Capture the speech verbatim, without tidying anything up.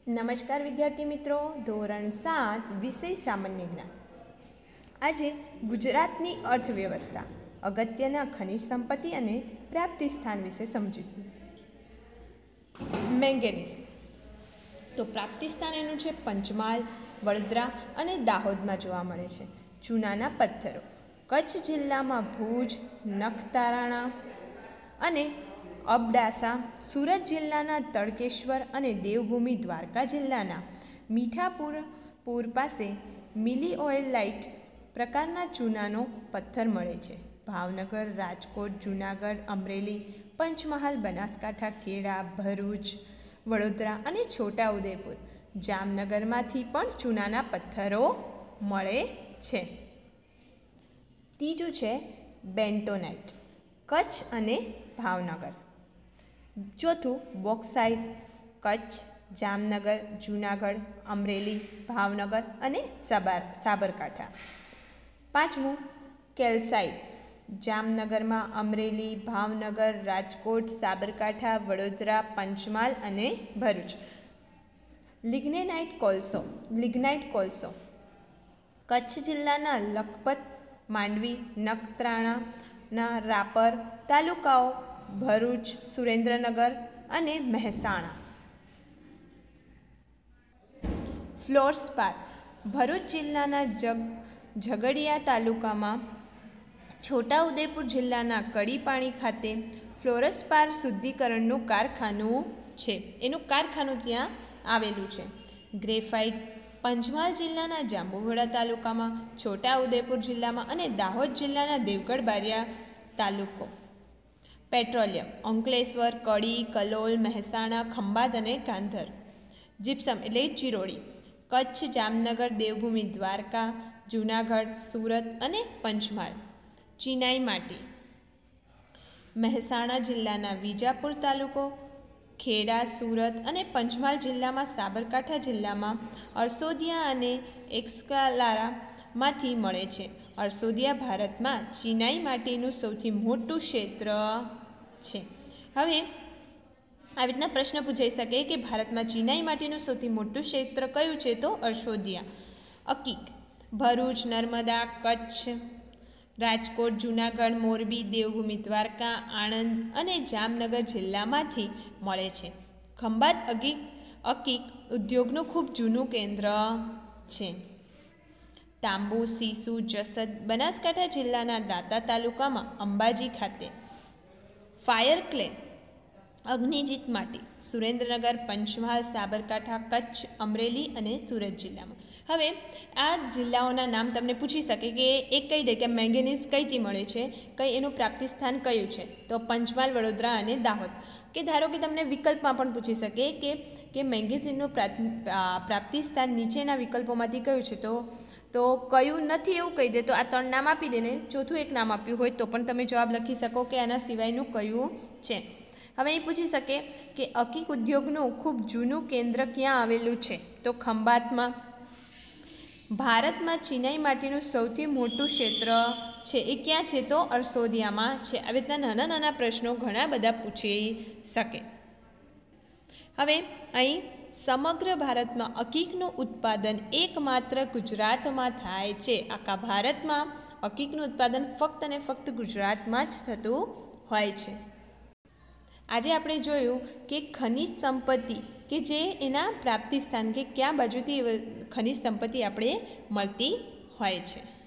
નમસ્કાર વિદ્યાર્થી મિત્રો, ધોરણ સાત વિષય સામાન્ય જ્ઞાન. આજે ગુજરાતની અર્થવ્યવસ્થા, અગત્યના ખનિજ સંપત્તિ અને પ્રાપ્તિ સ્થાન વિશે સમજીશું. મેંગેનીઝ તો પ્રાપ્તિ સ્થાન એનું છે પંચમહાલ, વડોદરા અને દાહોદમાં જોવા મળે છે. ચૂનાના પથ્થરો કચ્છ જિલ્લામાં ભુજ, નખત્રાણા અને અબડાસા, સુરત જિલ્લાના તડકેશ્વર અને દેવભૂમિ દ્વારકા જિલ્લાના મીઠાપુર પૂર પાસે મિલીઓએલાઇટ પ્રકારના ચૂનાનો પથ્થર મળે છે. ભાવનગર, રાજકોટ, જૂનાગઢ, અમરેલી, પંચમહાલ, બનાસકાંઠા, ખેડા, ભરૂચ, વડોદરા અને છોટાઉદેપુર, જામનગરમાંથી પણ ચૂનાના પથ્થરો મળે છે. ત્રીજું છે બેન્ટોનાઇટ, કચ્છ અને ભાવનગર. ચોથું બોક્સાઇટ, કચ્છ, જામનગર, જૂનાગઢ, અમરેલી, ભાવનગર અને સાબર સાબરકાંઠા. પાંચમું કેલ્સાઇટ, જામનગરમાં, અમરેલી, ભાવનગર, રાજકોટ, સાબરકાંઠા, વડોદરા, પંચમહાલ અને ભરૂચ. લિગ્નેનાઇટ કોલસો લિગ્નાઇટ કોલસો કચ્છ જિલ્લાના લખપત, માંડવી, નખત્રાણાના રાપર તાલુકાઓ, ભરૂચ, સુરેન્દ્રનગર અને મહેસાણા. ફ્લોરસ્પાર ભરૂચ જિલ્લાના જગ ઝઘડિયા તાલુકામાં, છોટાઉદેપુર જિલ્લાના કડીપાણી ખાતે ફ્લોરસ્પાર શુદ્ધિકરણનું કારખાનું છે. એનું કારખાનું ત્યાં આવેલું છે. ગ્રેફાઇટ પંચમહાલ જિલ્લાના જાંબુઘોડા તાલુકામાં, છોટાઉદેપુર જિલ્લામાં અને દાહોદ જિલ્લાના દેવગઢ બારિયા તાલુકો. પેટ્રોલિયમ અંકલેશ્વર, કડી, કલોલ, મહેસાણા, ખંભાત અને કાંધર. જીપ્સમ એટલે ચિરોડી કચ્છ, જામનગર, દેવભૂમિ દ્વારકા, જૂનાગઢ, સુરત અને પંચમહાલ. ચિનાઈ માટી મહેસાણા જિલ્લાના વિજાપુર તાલુકો, ખેડા, સુરત અને પંચમહાલ જિલ્લામાં, સાબરકાંઠા જિલ્લામાં અરસોદિયા અને એક્સકાલારામાંથી મળે છે. અરસોદિયા ભારતમાં ચિનાઈ માટીનું સૌથી મોટું ક્ષેત્ર છે. હવે આવી રીતના પ્રશ્ન પૂછાઈ શકે કે ભારતમાં ચિનાઈ માટીનું સૌથી મોટું ક્ષેત્ર કયું છે? તો અરસોદિયા. અકીક ભરૂચ, નર્મદા, કચ્છ, રાજકોટ, જૂનાગઢ, મોરબી, દેવભૂમિ દ્વારકા, આણંદ અને જામનગર જિલ્લામાંથી મળે છે. ખંભાત અકીક અકીક ઉદ્યોગનું ખૂબ જૂનું કેન્દ્ર છે. તાંબુ, સીસુ, જસદ બનાસકાંઠા જિલ્લાના દાંતા તાલુકામાં, અંબાજી ખાતે. ફાયર ક્લે અગ્નિજીત માટી સુરેન્દ્રનગર, પંચમહાલ, સાબરકાંઠા, કચ્છ, અમરેલી અને સુરત જિલ્લામાં. હવે આ જિલ્લાઓના નામ તમને પૂછી શકે કે એક કહી દે કે મેંગેનીઝ કઈથી મળે છે, કઈ એનું પ્રાપ્તિ સ્થાન કયું છે? તો પંચમહાલ, વડોદરા અને દાહોદ. કે ધારો કે તમને વિકલ્પમાં પણ પૂછી શકે કે કે મેંગેનીઝનું પ્રાપ્તિ સ્થાન નીચેના વિકલ્પોમાંથી કયું છે? તો તો કયું નથી એવું કહી દે તો આ ત્રણ નામ આપી દે ને ચોથું એક નામ આપ્યું હોય તો પણ તમે જવાબ લખી શકો કે આના સિવાયનું કયું છે. હવે એ પૂછી શકે કે અકીક ઉદ્યોગનું ખૂબ જૂનું કેન્દ્ર ક્યાં આવેલું છે? તો ખંભાતમાં. ભારતમાં ચિનાઈ માટીનું સૌથી મોટું ક્ષેત્ર છે એ ક્યાં છે? તો અરસોદિયામાં છે. આવી રીતના નાના નાના પ્રશ્નો ઘણા બધા પૂછી શકે. હવે અહીં સમગ્ર ભારતમાં અકીકનું ઉત્પાદન એકમાત્ર ગુજરાતમાં થાય છે. આખા ભારતમાં અકીકનું ઉત્પાદન ફક્ત અને ફક્ત ગુજરાતમાં જ થતું હોય છે. આજે આપણે જોયું કે ખનિજ સંપત્તિ કે જે એના પ્રાપ્તિ સ્થાન કે ક્યાં બાજુથી ખનિજ સંપત્તિ આપણે મળતી હોય છે.